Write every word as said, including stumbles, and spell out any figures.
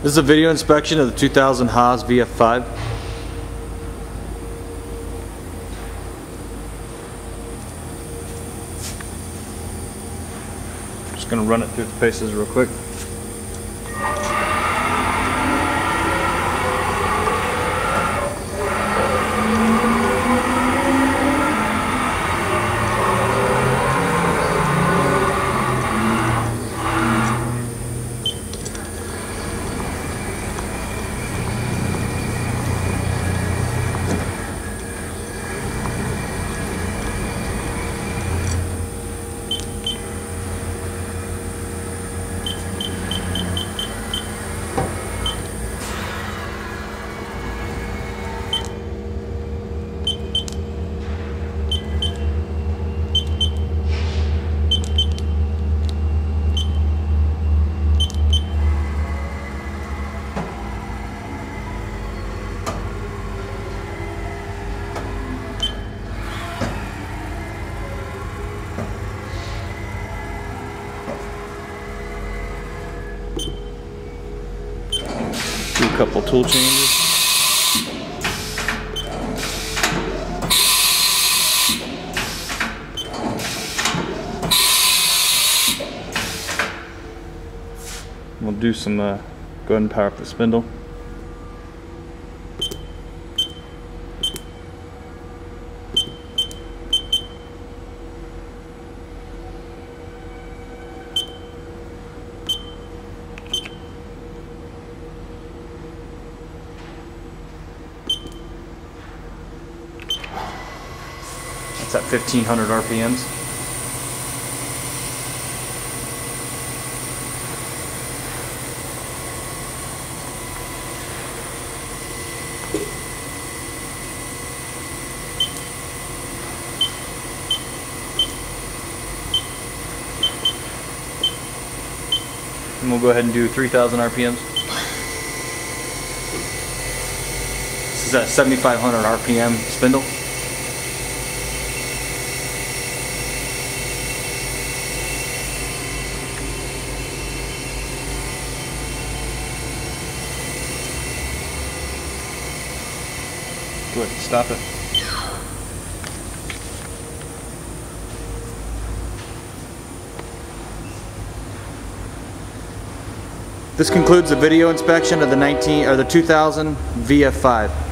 This is a video inspection of the two thousand Haas V F five. Just going to run it through the paces real quick. Do a couple tool changes. We'll do some, uh, go ahead and power up the spindle. That's at fifteen hundred R P Ms. And we'll go ahead and do three thousand R P Ms. This is at seventy-five hundred R P M spindle. Go ahead and stop it. This concludes the video inspection of the nineteen or the two thousand V F five.